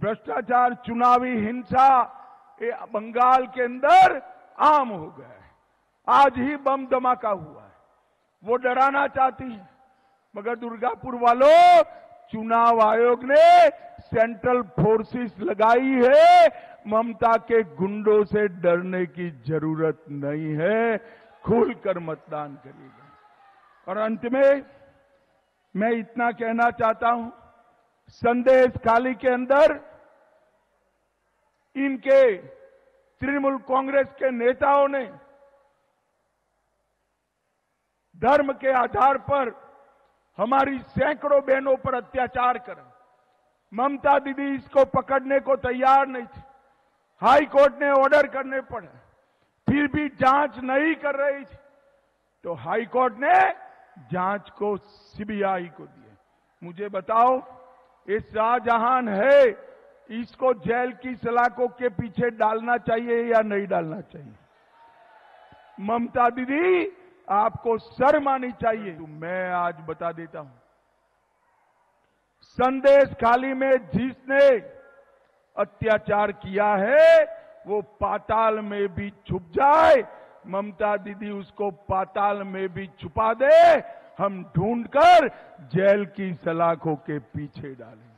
भ्रष्टाचार, चुनावी हिंसा ये बंगाल के अंदर आम हो गया है। आज ही बम धमाका हुआ है, वो डराना चाहती है, मगर दुर्गापुर वालों, चुनाव आयोग ने सेंट्रल फोर्सेस लगाई है, ममता के गुंडों से डरने की जरूरत नहीं है, खुलकर मतदान करिएगा। और अंत में मैं इतना कहना चाहता हूं, संदेश खाली के अंदर इनके तृणमूल कांग्रेस के नेताओं ने धर्म के आधार पर हमारी सैकड़ों बहनों पर अत्याचार करा। ममता दीदी इसको पकड़ने को तैयार नहीं थी, हाई कोर्ट ने ऑर्डर करने पड़े, फिर भी जांच नहीं कर रही थी, तो हाई कोर्ट ने जांच को सीबीआई को दिया। मुझे बताओ, ये शाहजहां है, इसको जेल की सलाखों के पीछे डालना चाहिए या नहीं डालना चाहिए? ममता दीदी, आपको शर्म आनी चाहिए। तो मैं आज बता देता हूं, संदेश खाली में जिसने अत्याचार किया है वो पाताल में भी छुप जाए, ममता दीदी उसको पाताल में भी छुपा दे, हम ढूंढकर जेल की सलाखों के पीछे डालें।